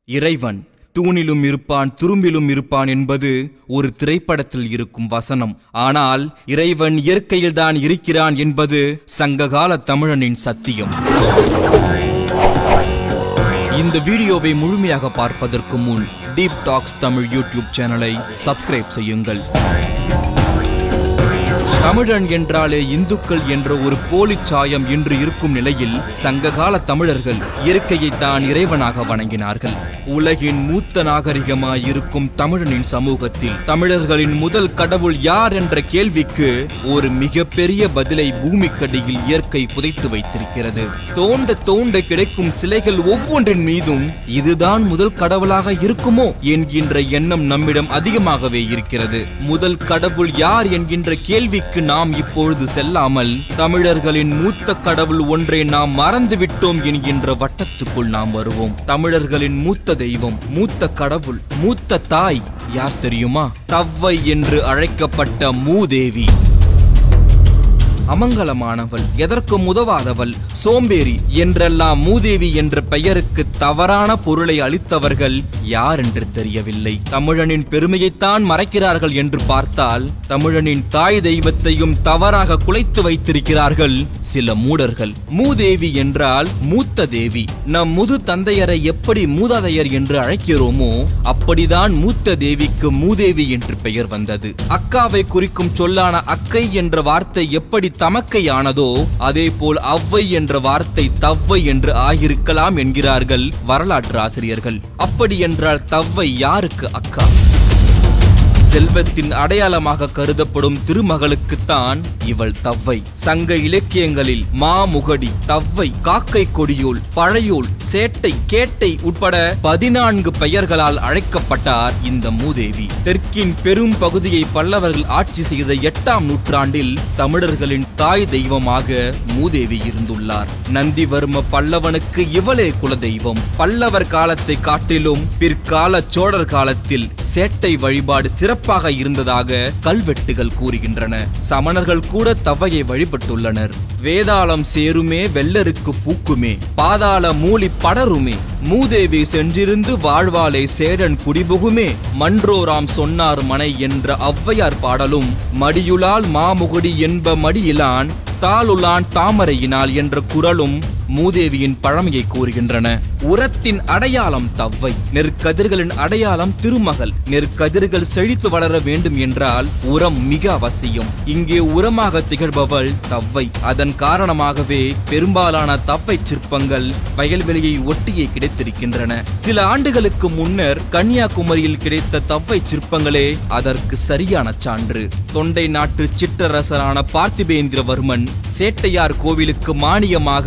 இறைவன் தூணிலும் இருப்பான் துரும்பிலும் இருப்பான் என்பது ஒரு திரைப்படத்தில் இருக்கும் வசனம். ஆனால் இறைவன் இயற்கையில்தான் இருக்கிறான் என்பது சங்ககால தமிழனின் சத்தியம். இந்த வீடியோவை முழுமையாக பார்ப்பதற்கு முன் டீப் டாக்ஸ் தமிழ் யூடியூப் சேனலை சப்ஸ்கிரைப் செய்யுங்கள். தமிழன் என்றாலே இந்துக்கள் என்ற ஒரு போலி சாயம் இன்று இருக்கும் நிலையில் சங்ககால தமிழர்கள் இயற்கையைத்தான் இறைவனாக வணங்கினார்கள். உலகின் மூத்த நாகரிகமாய் இருக்கும் தமிழனின் சமூகத்தில் தமிழர்களின் முதல் கடவுள் யார் என்ற கேள்விக்கு ஒரு மிகப்பெரிய பதிலை பூமிக்கடியில் இயற்கை புதைத்து வைத்திருக்கிறது. தோண்ட தோண்ட கிடைக்கும் சிலைகள் ஒவ்வொன்றின் மீதும் இதுதான் முதல் கடவுளாக இருக்குமோ என்கின்ற எண்ணம் நம்மிடம் அதிகமாகவே இருக்கிறது. முதல் கடவுள் யார் என்கின்ற கேள்விக்கு நாம் இப்பொழுது செல்லாமல் தமிழர்களின் மூத்த கடவுள் ஒன்றை நாம் மறந்துவிட்டோம் என்கின்ற வட்டத்துக்குள் நாம் வருவோம். தமிழர்களின் மூத்த தெய்வம், மூத்த கடவுள், மூத்த தாய் யார் தெரியுமா? தவ்வை என்று அழைக்கப்பட்ட மூதேவி. அமங்கலமானவள், எதற்கும் உதவாதவள், சோம்பேறி என்றெல்லாம் மூதேவி என்ற பெயருக்கு தவறான பொருளை அளித்தவர்கள் யார் என்று தெரியவில்லை. தமிழனின் பெருமையைத்தான் மறைக்கிறார்கள் என்று பார்த்தால் தமிழனின் தாய் தெய்வத்தையும் தவறாக குலைத்து வைத்திருக்கிறார்கள் சில மூடர்கள். மூதேவி என்றால் மூத்த தேவி. நம் முது தந்தையரை எப்படி மூதாதையர் என்று அழைக்கிறோமோ அப்படிதான் மூத்த தேவிக்கு மூதேவி என்று பெயர் வந்தது. அக்காவை குறிக்கும் சொல்லான அக்கை என்ற வார்த்தை எப்படி தமக்கையானதோ அதே போல் அவ்வை என்ற வார்த்தை தவ்வை என்று ஆகியிருக்கலாம் என்கிறார்கள் வரலாற்று ஆசிரியர்கள். அப்படி என்றால் தவ்வை யாருக்கு அக்கா? செல்வத்தின் அடையாளமாக கருதப்படும் திருமகளுக்குத்தான் இவள் தவ்வை. சங்க இலக்கியங்களில் மாமுகடி, தவ்வை, காக்கை கொடியோள், பழையோள், சேட்டை, கேட்டை உட்பட 14 பெயர்களால் அழைக்கப்பட்டார் இந்த மூதேவி. தெற்கின் பெரும் பகுதியை பல்லவர்கள் ஆட்சி செய்த 8ஆம் நூற்றாண்டில் தமிழர்களின் தாய் தெய்வமாக மூதேவி இருந்துள்ளார். நந்திவர்ம பல்லவனுக்கு இவளே குலதெய்வம். பல்லவர் காலத்தை காட்டிலும் பிற்கால சோழர் காலத்தில் சேட்டை வழிபாடு சிறப்பாக இருந்ததாக கல்வெட்டுகள் கூறுகின்றன. சமணர்கள் கூட தவ்வையை வழிபட்டுள்ளனர். வேதாளம் சேருமே வெள்ளருக்கு பூக்குமே, பாதாள மூலி படருமே, மூதேவி சென்றிருந்து வாழ்வாளை சேடன் குடிபுகுமே, மன்றோராம் சொன்னார் மனை என்ற ஔவையார் பாடலும் மடியுளால் மாமுகடி என்ப மடியிலான் தாளுலான் தாமரையினால் என்ற குறளும் மூதேவியின் பழமையை கூறுகின்றன. உரத்தின் அடையாளம் தவ்வை, நெற்கதிர்களின் அடையாளம் திருமகள். நெற்கதிர்கள் செழித்து வளர வேண்டும் என்றால் உரம் மிக அவசியம். இங்கே உரமாக திகழ்பவள் தவ்வை. அதன் காரணமாகவே பெரும்பாலான தவ்வை சிற்பங்கள் வயல்வெளியை ஒட்டியே கிடைத்திருக்கின்றன. சில ஆண்டுகளுக்கு முன்னர் கன்னியாகுமரியில் கிடைத்த தவ்வை சிற்பங்களே அதற்கு சரியான சான்று. தொண்டை நாட்டு சிற்றரசரான பார்த்திபேந்திரவர்மன் சேட்டையார் கோவிலுக்கு மானியமாக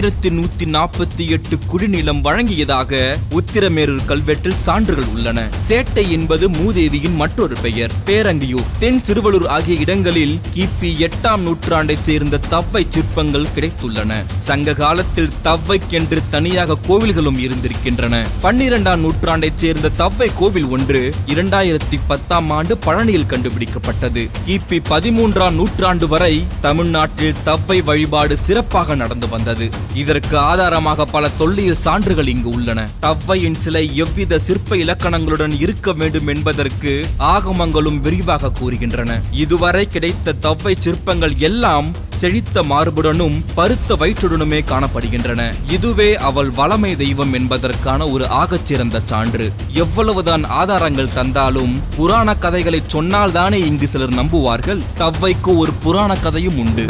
1148 குடிநிலம் வழங்கியதாக உத்திரமேரூர் கல்வெட்டில் சான்றுகள் உள்ளன. சேட்டை என்பது மூதேவியின் மற்றொரு பெயர். பேரங்கியூர், தென் சிறுவலூர் ஆகிய இடங்களில் கிபி 8ஆம் நூற்றாண்டைச் சேர்ந்த தவ்வை சிற்பங்கள் கிடைத்துள்ளன. சங்க காலத்தில் தவ்வைக்கென்று தனியாக கோவில்களும் இருந்திருக்கின்றன. 12ஆம் நூற்றாண்டைச் சேர்ந்த தவ்வை கோவில் ஒன்று 2010ஆம் ஆண்டு பழனியில் கண்டுபிடிக்கப்பட்டது. கிபி 13ஆம் நூற்றாண்டு வரை தமிழ்நாட்டில் தவ்வை வழிபாடு சிறப்பாக நடந்து வந்தது. இதற்கு ஆதாரமாக பல தொல்லியல் சான்றுகள் இங்கு உள்ளன. தவ்வையின் சிலை எவ்வித சிற்ப இலக்கணங்களுடன் இருக்க வேண்டும் என்பதற்கு ஆகமங்களும் விரிவாக கூறுகின்றன. இதுவரை கிடைத்த தவ்வை சிற்பங்கள் எல்லாம் செழித்த மார்புடனும் பருத்த வயிற்றுடனுமே காணப்படுகின்றன. இதுவே அவள் வளமை தெய்வம் என்பதற்கான ஒரு ஆகச்சிறந்த சான்று. எவ்வளவுதான் ஆதாரங்கள் தந்தாலும் புராண கதைகளை சொன்னால்தானே இங்கு சிலர் நம்புவார்கள். தவ்வைக்கு ஒரு புராண கதையும் உண்டு.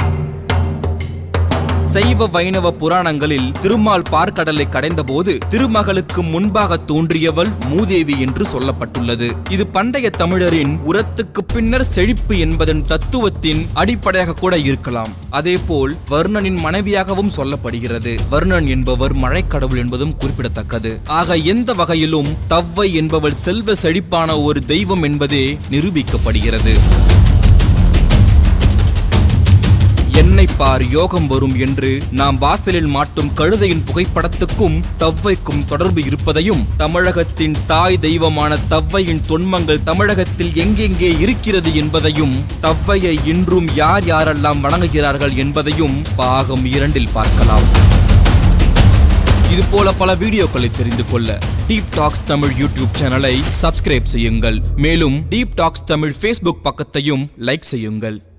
சைவ வைணவ புராணங்களில் திருமால் பார்க்கடலை கடைந்த போது திருமகளுக்கு முன்பாக தோன்றியவள் மூதேவி என்று சொல்லப்பட்டுள்ளது. இது பண்டைய தமிழரின் உரத்துக்கு பின்னர் செழிப்பு என்பதன் தத்துவத்தின் அடிப்படையாக கூட இருக்கலாம். அதேபோல் வர்ணனின் மனைவியாகவும் சொல்லப்படுகிறது. வர்ணன் என்பவர் மழைக்கடவுள் என்பதும் குறிப்பிடத்தக்கது. ஆக எந்த வகையிலும் தவ்வை என்பவள் செல்வ செழிப்பான ஒரு தெய்வம் என்பதே நிரூபிக்கப்படுகிறது. என்னை பார் யோகம் வரும் என்று நாம் வாசலில் மாட்டும் கழுதையின் புகைப்படத்துக்கும் தவ்வைக்கும் தொடர்பு இருப்பதையும், தமிழகத்தின் தாய் தெய்வமான தவ்வையின் தொன்மங்கள் தமிழகத்தில் எங்கெங்கே இருக்கிறது என்பதையும், தவ்வையை இன்றும் யார் யாரெல்லாம் வணங்குகிறார்கள் என்பதையும் பாகம் 2 பார்க்கலாம். இது போல பல வீடியோக்களை தெரிந்து கொள்ள டீப் டாக்ஸ் தமிழ் யூடியூப் சேனலை சப்ஸ்கிரைப் செய்யுங்கள். மேலும் டீப் டாக்ஸ் தமிழ் ஃபேஸ்புக் பக்கத்தையும் லைக் செய்யுங்கள்.